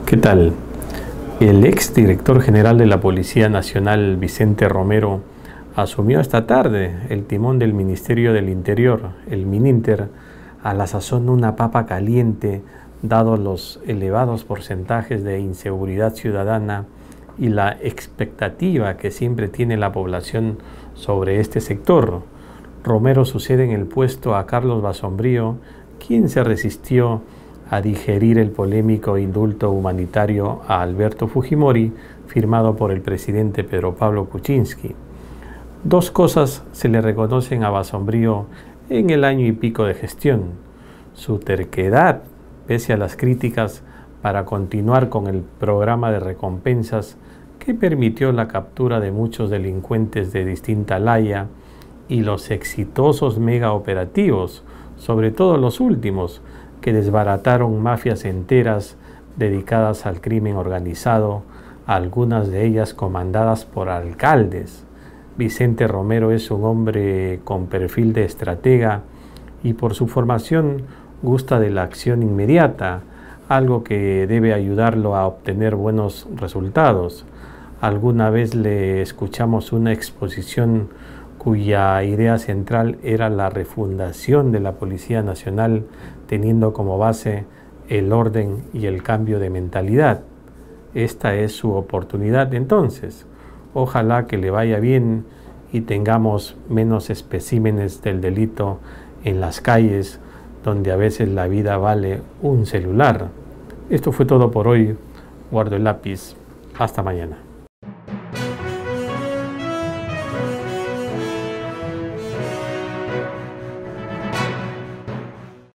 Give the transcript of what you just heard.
¿Qué tal? El ex director general de la Policía Nacional, Vicente Romero, asumió esta tarde el timón del Ministerio del Interior, el Mininter, a la sazón una papa caliente, dados los elevados porcentajes de inseguridad ciudadana y la expectativa que siempre tiene la población sobre este sector. Romero sucede en el puesto a Carlos Basombrío, quien se resistió a digerir el polémico indulto humanitario a Alberto Fujimori, firmado por el presidente Pedro Pablo Kuczynski. Dos cosas se le reconocen a Basombrío en el año y pico de gestión: su terquedad, pese a las críticas, para continuar con el programa de recompensas que permitió la captura de muchos delincuentes de distinta laya, y los exitosos mega operativos, sobre todo los últimos, que desbarataron mafias enteras dedicadas al crimen organizado, algunas de ellas comandadas por alcaldes. Vicente Romero es un hombre con perfil de estratega y por su formación gusta de la acción inmediata, algo que debe ayudarlo a obtener buenos resultados. Alguna vez le escuchamos una exposición cuya idea central era la refundación de la Policía Nacional, teniendo como base el orden y el cambio de mentalidad. Esta es su oportunidad entonces. Ojalá que le vaya bien y tengamos menos especímenes del delito en las calles, donde a veces la vida vale un celular. Esto fue todo por hoy. Guardo el lápiz. Hasta mañana.